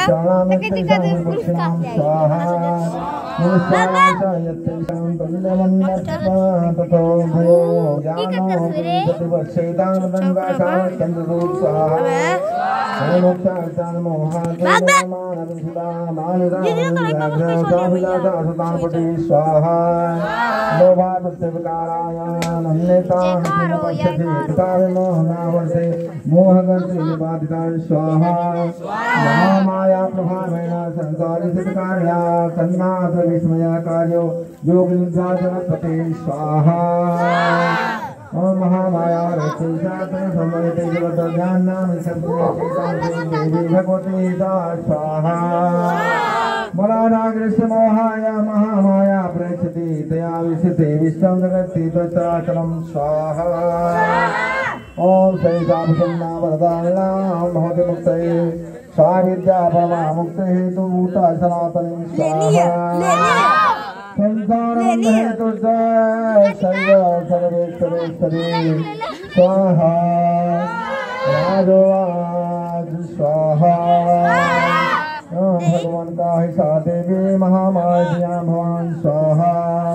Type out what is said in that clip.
महामाया प्रभावेण संसारी कार्या तन्नाथ विस्मया कार्यो योग निद्रा जनपते स्वाहा। ओम महामाया समयते जगत ज्ञान नाम भगवती स्वाहा। बलानाग्रस्य मोहाय महामाया प्रेक्षति तया विशते विष्णु जगति तच्चाचलम स्वाहा। ओम श्री सामसन्ना वरदान्ना भवति मुक्तये स्वाविद्या परमा मुक्ति हेतु भूता सनातनी स्वाहा। संसारम हेतु सर्व सर्वेश्वरेश्वरी स्वाहा। राजोवाज स्वाहा। भगवान का हिस्सा देवी महामाया भगवान स्वाहा।